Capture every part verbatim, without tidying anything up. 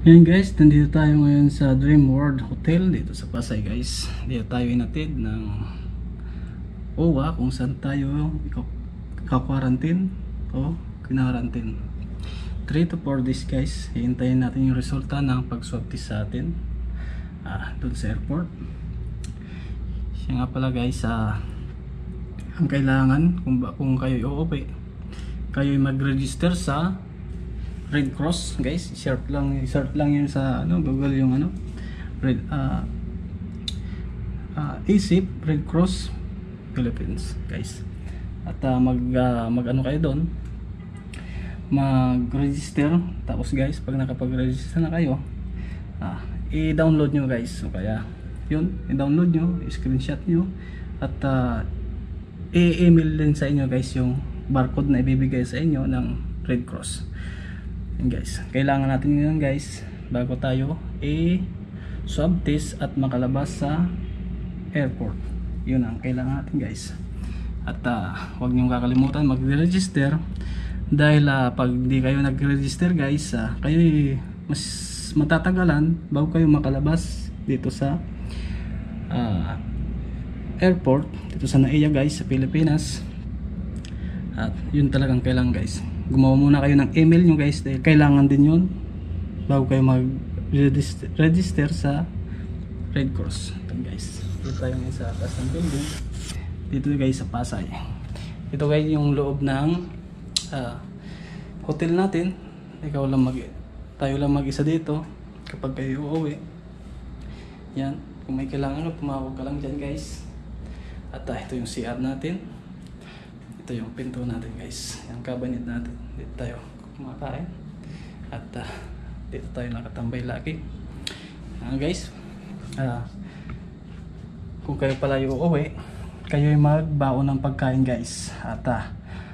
Yan guys, nandito tayo ngayon sa Dream World Hotel dito sa Pasay guys. Dito tayo inatid ng O W A kung saan tayo ika-quarantine o kina-quarantine. three to four days guys. Hihintayin natin yung resulta ng pag-swab test sa atin ah, doon sa airport. Siya nga pala guys, ah, ang kailangan kung, kung kayo uuwi, kayo mag-register sa Red Cross guys. Search lang, search lang yun sa ano, Google yung ano, Red uh, uh, ASIP Red Cross Philippines guys. At uh, mag uh, mag ano kayo doon, mag-register. Tapos guys, pag nakapag-register na kayo, uh, i-download nyo guys. So kaya yun, i-download nyo, i-screenshot nyo, at uh, i-email din sa inyo guys yung barcode na ibibigay sa inyo ng Red Cross. Yan guys, kailangan natin yun guys bago tayo i-swab test at makalabas sa airport. Yun ang kailangan natin guys. At uh, huwag niyong kakalimutan mag-register, dahil uh, pag di kayo nag-register guys, uh, kayo mas matatagalan bago kayo makalabas dito sa uh, airport dito sa N A I A guys, sa Pilipinas. At yun talagang kailangan guys. Gumawa muna kayo ng email nyo guys, dahil kailangan din yun bago kayo mag-register register sa Red Cross. Ito guys, dito tayo ngayon sa atas ng building, dito guys sa Pasay. Ito guys yung loob ng uh, hotel natin. Ikaw lang mag tayo lang mag-isa dito kapag kayo uuwi. Yan, kung may kailangan, tumawag ka lang dyan guys. At uh, ito yung C R natin. Ito yung pinto natin guys, yung cabinet natin. Dito tayo kumakain. At uh, dito tayo nakatambay lagi. uh, Guys, uh, kung kayo pala yung uuwi, kayo yung magbaon ng pagkain guys. At uh,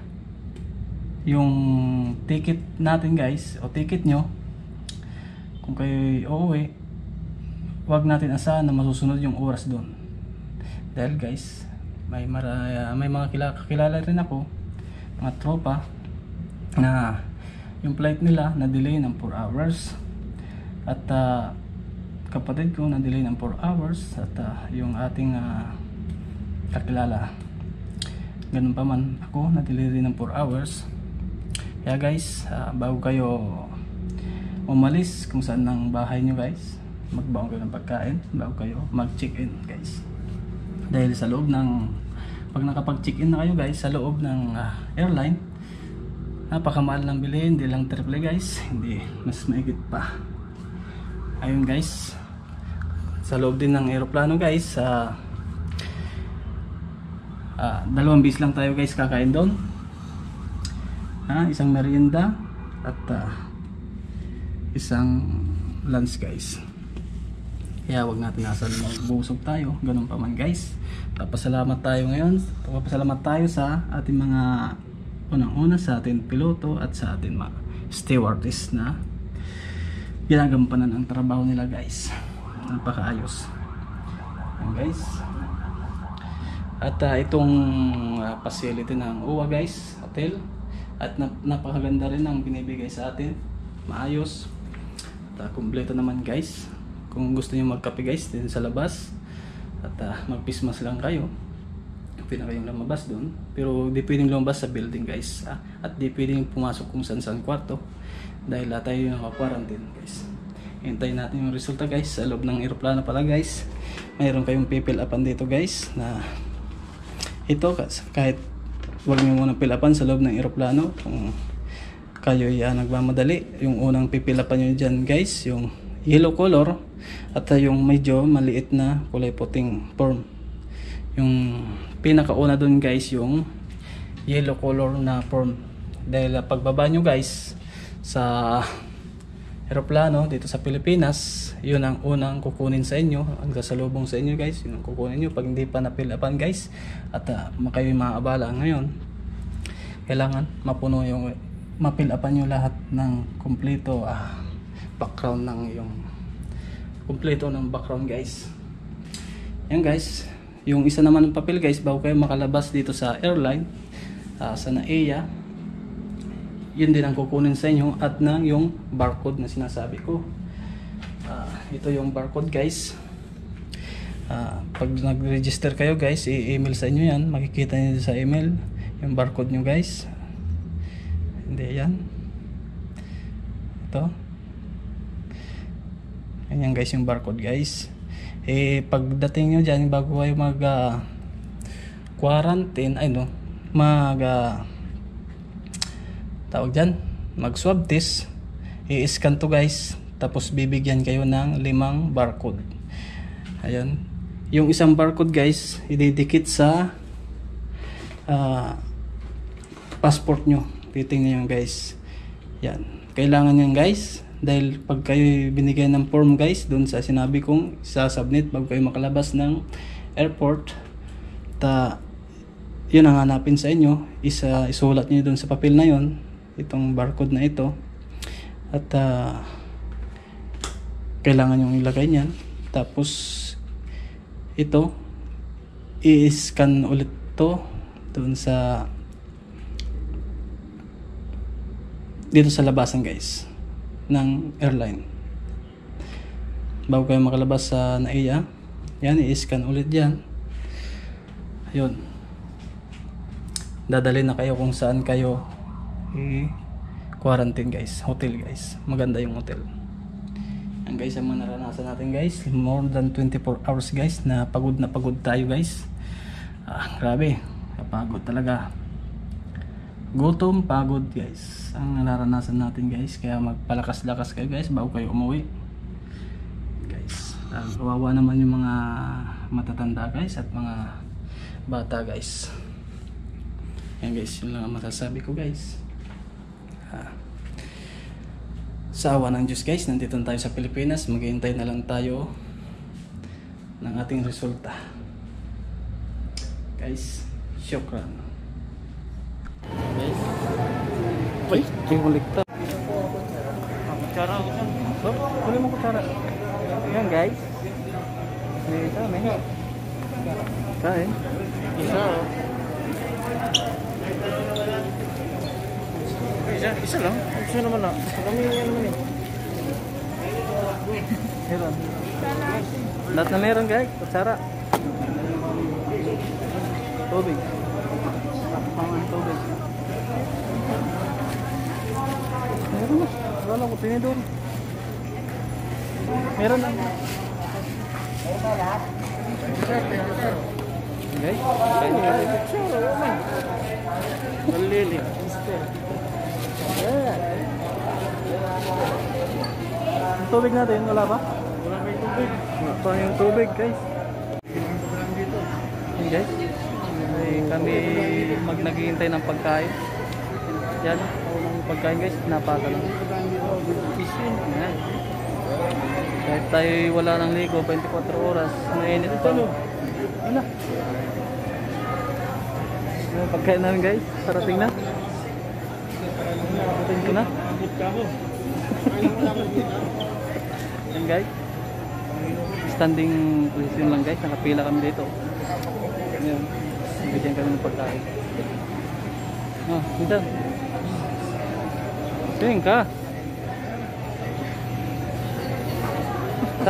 yung ticket natin guys, o ticket nyo, kung kayo yung uuwi, wag natin asahan na masusunod yung oras doon. Dahil guys, may maraya, may mga kilala, kakilala rin ako, mga tropa, na yung flight nila na delay ng four hours. At uh, kapatid ko na delay ng four hours. At uh, yung ating uh, kakilala, ganun pa man ako, na delay rin ng four hours. Kaya guys, uh, bago kayo umalis kung saan ng bahay nyo guys, magbaon kayo ng pagkain bago kayo mag check in guys. Dahil sa loob ng, pag nakapag-check-in na kayo guys sa loob ng uh, airline, napakamahal ng bilhin. Hindi lang triple guys, hindi, mas maigit pa. Ayun guys, sa loob din ng aeroplano guys, uh, uh, dalawang bis lang tayo guys kakain doon. Uh, isang merienda at uh, isang lunch guys. Kaya wag natin nasa magbusog tayo, ganun pa man guys. Papasalamat tayo ngayon, papasalamat tayo sa ating mga unang-una, sa ating piloto at sa ating mga stewardess na ginagampanan ang trabaho nila guys. Napakaayos. Ayan guys. At uh, itong uh, facility ng O W A guys, hotel, at nap napakaganda rin ang binibigay sa atin. Maayos. At uh, kumpleto naman guys. Kung gusto niyo magkape guys din sa labas, at uh, mag-pismas lang kayo, pwede kayong lumabas doon. Pero di pwedeng lumabas sa building guys, ah? At di pwedeng pumasok kung saan saan kwarto, dahil uh, tayo yung naka-quarantine guys. Hintayin natin yung resulta guys sa loob ng aeroplano pala guys. Mayroon kayong pipil upan dito guys, na ito kahit huwag nyo muna fill upan sa loob ng aeroplano kung kayo yan nagmamadali. Yung unang pipil upan nyo dyan guys, yung yellow color, at uh, yung medyo maliit na kulay puting form. Yung pinakauna dun guys, yung yellow color na form. Dahil uh, pagbaba nyo guys sa aeroplano dito sa Pilipinas, yun ang unang kukunin sa inyo, ang sasalubong sa inyo guys, yun ang kukunin nyo pag hindi pa na-fill upan guys. At uh, kayo maaabala ngayon, kailangan mapuno yung ma-fill upan nyo lahat ng kompleto ah, background ng yung kompleto ng background guys. Yan guys, yung isa naman ng papel guys bago kayo makalabas dito sa airline, uh, sa N A I A, yun din ang kukunin sa inyo, at na yung barcode na sinasabi ko. ito yung barcode guys. Uh, pag nag-register kayo guys, i-email sa inyo yan, makikita niyo sa email yung barcode nyo guys. Hindi, yan ito, ganyan guys yung barcode guys. Eh pagdating nyo dyan, bago kayo mag uh, quarantine, ay no, mag uh, tawag dyan, mag swab test, i-scan to guys, tapos bibigyan kayo ng limang barcode. Ayan, yung isang barcode guys, ididikit sa uh, passport nyo. Titingnan nyo guys, yan, kailangan yan guys, dahil pag kayo binigyan ng form guys, dun sa sinabi kong isa-submit bago kayo makalabas ng airport, ta yun ang hanapin sa inyo, isa isulat nyo dun sa papel na yun, itong barcode na ito, at uh, kailangan yung ilagay nyan. Tapos ito, i-scan ulit to doon sa dito sa labasan guys ng airline bago kayo makalabas sa N A I A. Yan, i-scan ulit yan. Ayun, dadalhin na kayo kung saan kayo i-quarantine guys, hotel guys. Maganda yung hotel. Yan guys ang mga naranasan natin guys, more than twenty-four hours guys, na pagod na pagod tayo guys. Ah, grabe, kapagod talaga, gutom, pagod guys ang naranasan natin guys. Kaya magpalakas-lakas kayo guys bago kayo umuwi guys. Ah, kawawa naman yung mga matatanda guys at mga bata guys. Yan guys, yun lang ang masasabi ko guys. Ah, sa awa ng Diyos guys, nandito na tayo sa Pilipinas. Maghihintay na lang tayo ng ating resulta guys. Syukran guys. Uy, yung kulikta. Kutsara ako dyan. So, kunin mo kutsara. Yan guys, may isa, may kain. Isa Isa, isa lang. Isa naman na. Kami yan naman eh. Meron. Lahat na meron guys. Kutsara. Tubig. Pangan tubig. Meron na. Wala ko tinidor. Meron na. Meron na lahat. Guys. Malili. Yung tubig natin, wala ba? Wala pa yung tubig. Wala pa yung tubig guys. Yan guys, ay, kami mag naghihintay ng pagkain. Yan, ang pagkain guys, napaka lang. Yan. Kahit tayo wala ng ligo, twenty-four oras, mainit pa. Wala. Yung pagkain namin guys, parating na. Parating ko na. Yan guys, standing position lang guys, nakapila kami dito. Ayan, bigyan kami ng pagkain. Ah, dito. Tingin ka. Ta?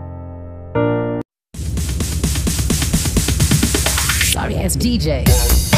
Sorry ass D J.